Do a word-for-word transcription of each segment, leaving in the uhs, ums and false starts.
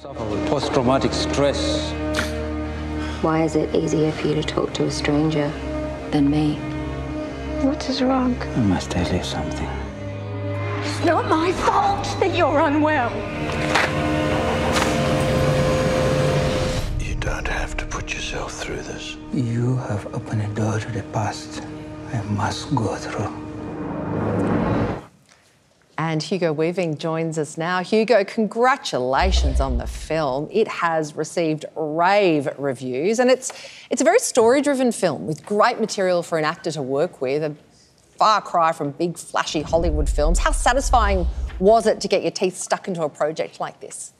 Suffer with post-traumatic stress. Why is it easier for you to talk to a stranger than me? What is wrong? I must tell you something. It's not my fault that you're unwell. You don't have to put yourself through this. You have opened a door to the past I must go through. And Hugo Weaving joins us now. Hugo, congratulations on the film. It has received rave reviews, and it's it's a very story-driven film with great material for an actor to work with, a far cry from big, flashy Hollywood films. How satisfying was it to get your teeth stuck into a project like this?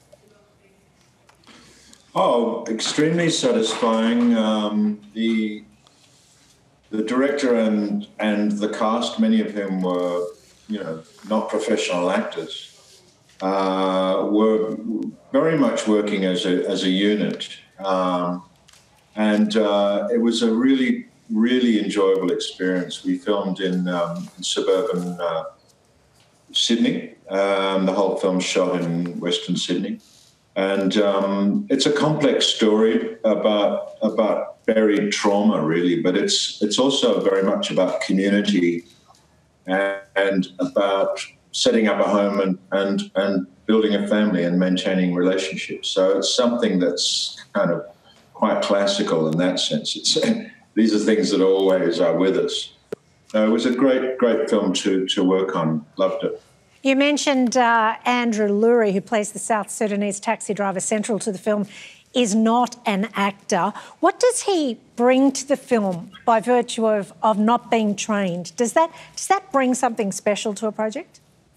Oh, extremely satisfying. Um, the the director and and the cast, many of whom were, you know, not professional actors, uh, were very much working as a as a unit, um, and uh, it was a really really enjoyable experience. We filmed in, um, in suburban uh, Sydney. Um, the whole film shot in Western Sydney. And um, it's a complex story about about buried trauma, really, but it's it's also very much about community and, and about setting up a home and, and and building a family and maintaining relationships. So it's something that's kind of quite classical in that sense. It's these are things that always are with us. Uh, it was a great great film to to work on. Loved it. You mentioned uh, Andrew Lurie, who plays the South Sudanese taxi driver central to the film, is not an actor. What does he bring to the film by virtue of, of not being trained? Does that, does that bring something special to a project?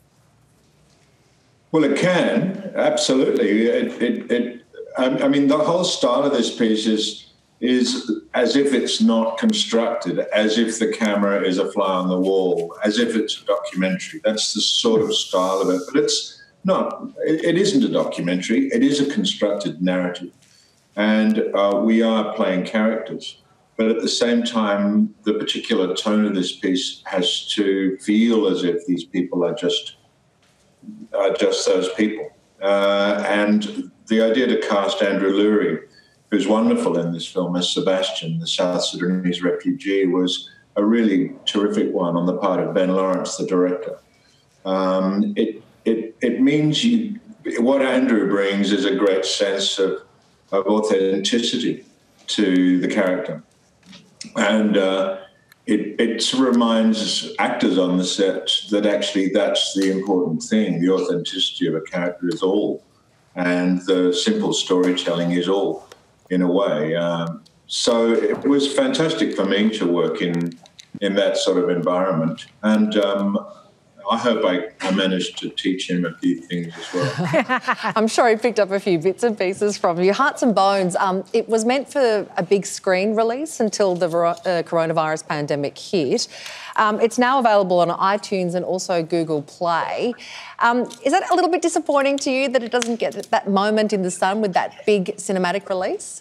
Well, it can, absolutely. It, it, it, I, I mean, the whole style of this piece is is as if it's not constructed, as if the camera is a fly on the wall, as if it's a documentary. That's the sort of style of it. But it's not, it, it isn't a documentary. It is a constructed narrative. And uh, we are playing characters. But at the same time, the particular tone of this piece has to feel as if these people are just, are just those people. Uh, and the idea to cast Andrew Lurie, who's wonderful in this film as Sebastian, the South Sudanese refugee, was a really terrific one on the part of Ben Lawrence, the director. Um, it, it, it means you, what Andrew brings is a great sense of, of authenticity to the character. And uh, it, it reminds actors on the set that actually that's the important thing. The authenticity of a character is all, and the simple storytelling is all, in a way. Um, so it was fantastic for me to work in in that sort of environment. And um, I hope I, I managed to teach him a few things as well. I'm sure he picked up a few bits and pieces from you. Hearts and Bones, um, it was meant for a big screen release until the uh, coronavirus pandemic hit. Um, it's now available on iTunes and also Google Play. Um, is that a little bit disappointing to you that it doesn't get that moment in the sun with that big cinematic release?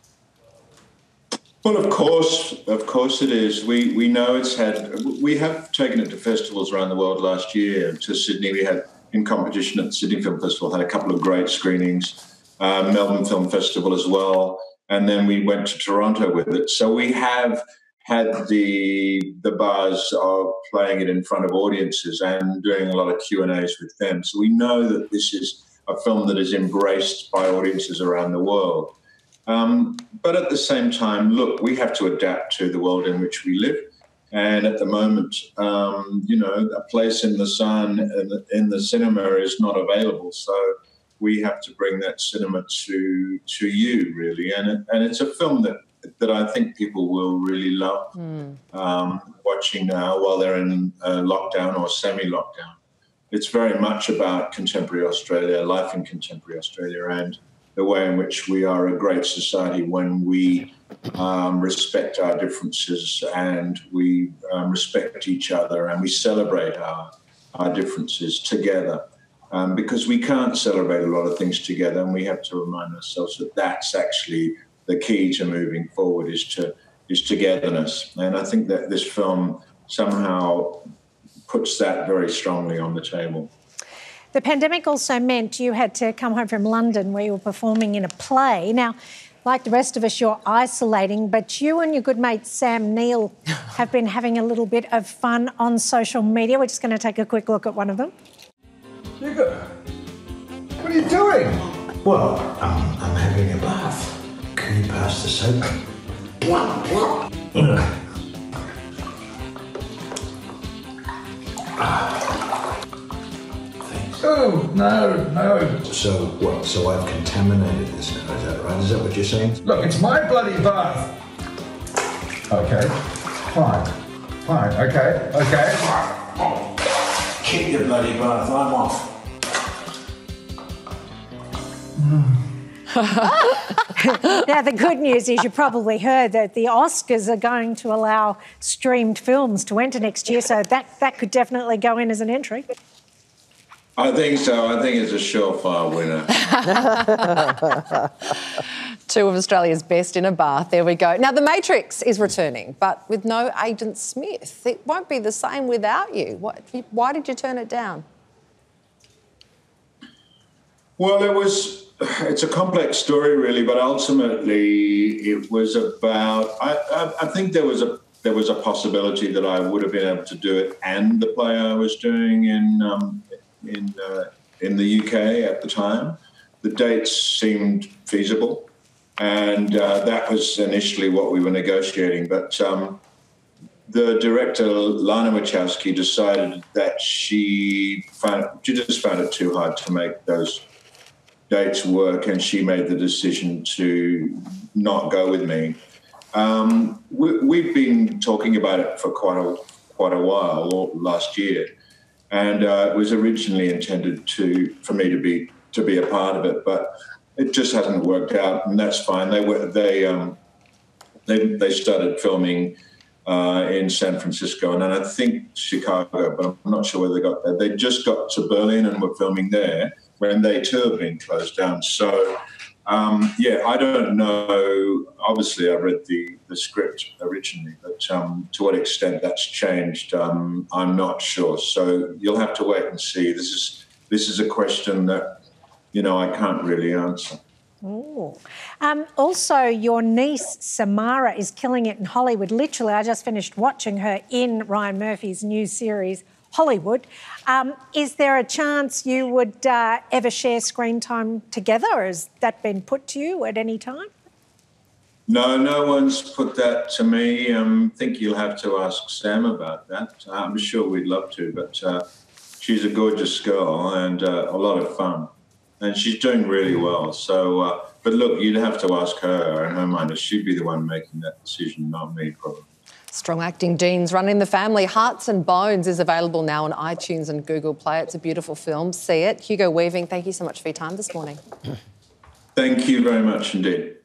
Well, of course, of course it is. We we know it's had, we have taken it to festivals around the world last year. To Sydney, we had, in competition at the Sydney Film Festival, had a couple of great screenings, uh, Melbourne Film Festival as well, and then we went to Toronto with it. So we have had the the buzz of playing it in front of audiences and doing a lot of Q and A's with them. So we know that this is a film that is embraced by audiences around the world. Um, but at the same time, look, we have to adapt to the world in which we live. And at the moment, um, you know, a place in the sun in the, in the cinema is not available. So we have to bring that cinema to to you, really. And it, and it's a film that that I think people will really love mm. um, watching now while they're in uh, lockdown or semi-lockdown. It's very much about contemporary Australia, life in contemporary Australia, and the way in which we are a great society when we um, respect our differences and we um, respect each other and we celebrate our, our differences together. Um, because we can't celebrate a lot of things together, and we have to remind ourselves that that's actually the key to moving forward, is to is togetherness. And I think that this film somehow puts that very strongly on the table. the pandemic also meant you had to come home from London where you were performing in a play. Now, like the rest of us, you're isolating, but you and your good mate Sam Neill have been having a little bit of fun on social media. We're just going to take a quick look at one of them. Hugo, what are you doing? Well, um, I'm having a bath. Can you pass the soap? Oh, no, no. So what? So I've contaminated this now, is that right? Is that what you're saying? Look, it's my bloody bath. Okay, fine, fine, okay, okay. Keep your bloody bath, I'm off. Now, the good news is you probably heard that the Oscars are going to allow streamed films to enter next year, so that, that could definitely go in as an entry. I think so. I think it's a surefire winner. Two of Australia's best in a bath. There we go. Now, The Matrix is returning, but with no Agent Smith. It won't be the same without you. What, why did you turn it down? Well, it was, it's a complex story, really, but ultimately it was about, I, I, I think there was a there was a possibility that I would have been able to do it and the play I was doing in um, in uh, in the U K at the time. The dates seemed feasible, and uh, that was initially what we were negotiating. But um, the director, Lana Wachowski, decided that she found she just found it too hard to make those dates work, and she made the decision to not go with me. Um, we, we've been talking about it for quite a quite a while, last year. And uh, it was originally intended to for me to be to be a part of it, but it just hasn't worked out, and that's fine. They were they um, they they started filming uh, in San Francisco and then I think Chicago, but I'm not sure whether they got there. They just got to Berlin and were filming there when they too have been closed down. So um, yeah, I don't know. Obviously, I read the the script originally, but um, to what extent that's changed, um, I'm not sure. So you'll have to wait and see. This is this is a question that, you know, I can't really answer. Ooh. Um, also, your niece Samara is killing it in Hollywood. Literally, I just finished watching her in Ryan Murphy's new series, Hollywood. Um, is there a chance you would uh, ever share screen time together? Or has that been put to you at any time? No, no one's put that to me. I um, think you'll have to ask Sam about that. I'm sure we'd love to, but uh, she's a gorgeous girl and uh, a lot of fun. And she's doing really well. So, uh, but look, you'd have to ask her and her mind. She'd be the one making that decision, not me, probably. Strong acting genes run in the family. Hearts and Bones is available now on iTunes and Google Play. It's a beautiful film. See it. Hugo Weaving, thank you so much for your time this morning. Thank you very much indeed.